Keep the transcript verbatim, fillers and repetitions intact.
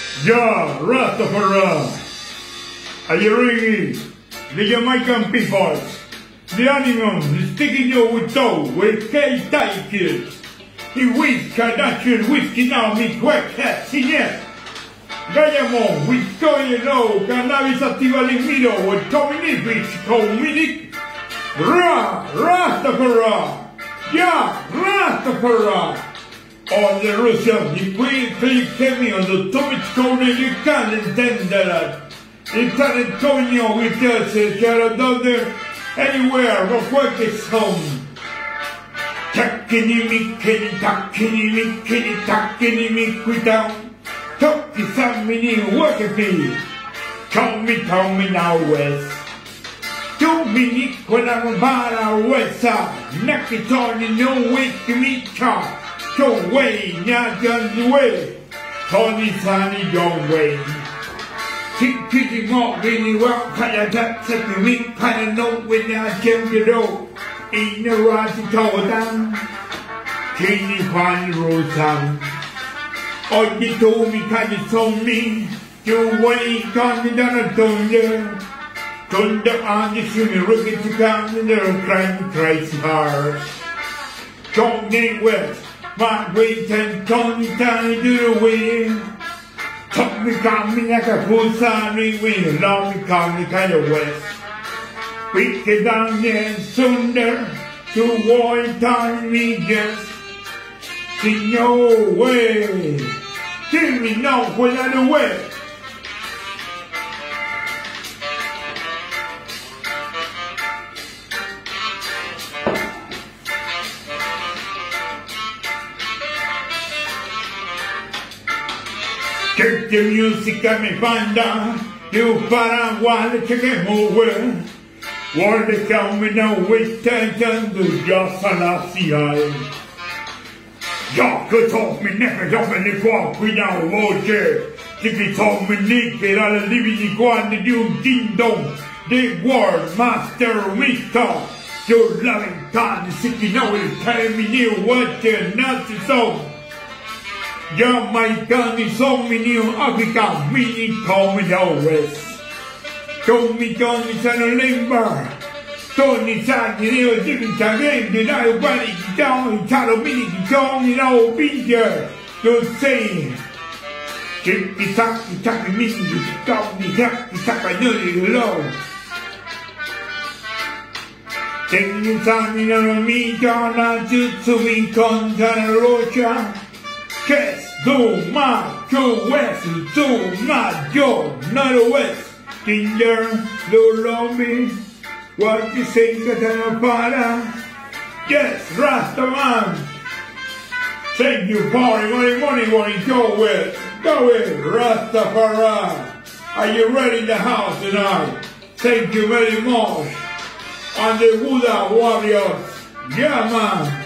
Yeah, Rastafari. Are you ready? The Jamaican people, the animals, the sticking you with toe, with K-Tickets. The whiskey, Kardashian whiskey now, me quick hat, see it. Yambo, with Toy Low, Cannabis Activa Limiro, with Dominic, which Dominic. Ra, Rastafari. Yeah, Rastafari. On the Russian, the Queen click me on the top corner, you can't intend that. The talent coming on with us, Caradother, anywhere, but work is home. Tackini me, kenny, tackini me, kenny, tackini me, quit down. Talk to some mini work at me. Tell me, tell me now, West. Two minutes when I'm about our West side. Knock it on in no way to meet car. Don't wait, not just the way. Tony Sunny, don't wait. Keep kicking off really well, kind of that second week, kind of know when I can get out. In the right to tower down. Can you find the road down? Oh, you told me, kind of told me. You wait, on the down a thunder. Thunder on the shooting, rocket to come in there, crying crazy hard. Don't get wet. My weight and Tony Tiny do the wind. Talk me coming like a full sunny wind. Long me coming kind of west. We get down there and sooner to war and time me just. See no way. Tell me no when I'm away. Take the music and me banda, you para while to get over. War the town me now with tension to just a last eye. Y'all could talk me never up in the walk without water. If you told me naked, I'll leave you go on the new ding dong. The world master wisdom. Your loving God is sitting now and telling me new what you're not to so. Yeah, my gun is so many Africa, mini call me now west. Told me Tony San Limber. Tony San, you know, different again, you know, when it's down, tell me, John, you know, be here. Don't say, keep the tuck, the tuck, the meeting, the tuck, the tuck, the tuck, I know you low. Take the time, you know, me, John, I just so we come to Rocha. Yes, do my go west, do my go, not a west. Kinder, do love me. What you say, Katana? Yes, Rastaman. Thank you, party, money, money, money, go with, go with, Rastafari. Are you ready in the house tonight? Thank you very much. And the Buddha warriors, yeah, man.